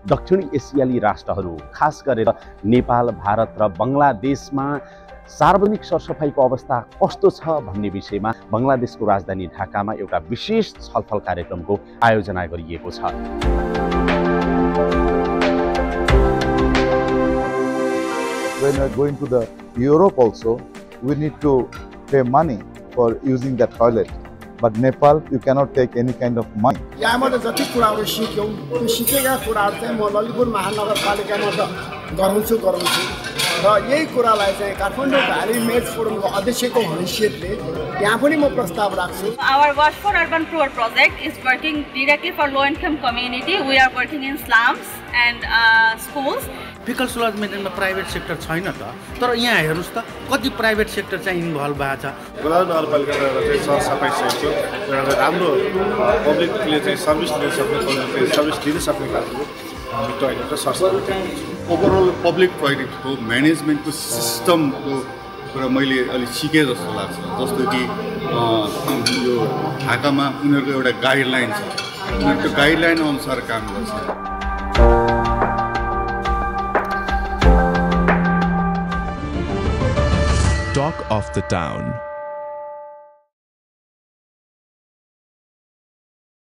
दक्षिण एसियाली राष्ट्रहरू खास गरेर नेपाल, भारत र बङ्गलादेशमा सार्वजनिक सरसफाइको अवस्था कस्तो छ भन्ने विषयमा बङ्गलादेशको राजधानी ढाकामा एउटा विशेष छलफल कार्यक्रमको आयोजना गरिएको छ। When we are going to the Europe also, we need to pay money for using that toilet. But Nepal, you cannot take any kind of money. यहाँबाट जति कुराहरू सिक्यौँ त्यो सिकेका कुराहरू चाहिँ म ललितपुर महानगरपालिकामा गराउँछु र यही कुरालाई चाहिँ काठमाडौँ भ्याली मेज फोरमको अध्यक्षको हैसियतले यहाँ पनि म प्रस्ताव राख्छु। Our Watch for Urban Poor project is working directly for low income community. We are working in slums and schools. Fecal sludge मेन्टेनमा प्राइभेट सेक्टर छैन त, तर यहाँ हेर्नुस् त कति प्राइभेट सेक्टर चाहिँ इन्भल्भ भएको छ। नगरपालिकाबाट चाहिँ सरसफाइ सेक्टर एउटा राम्रो पब्लिकले चाहिँ सर्भिस दिन सक्ने सर्भिस दिन सक्ने खालको टोयलेट र सरसफाइ ओभरअल पब्लिक टोयलेटको म्यानेजमेन्टको सिस्टमको कुरा मैले अलिक सिकेँ जस्तो लाग्छ। जस्तो कि यो ढाकामा उनीहरूको एउटा गाइडलाइन छ, उनीहरूको गाइडलाइन अनुसार काम गर्छ। Talk of the Town.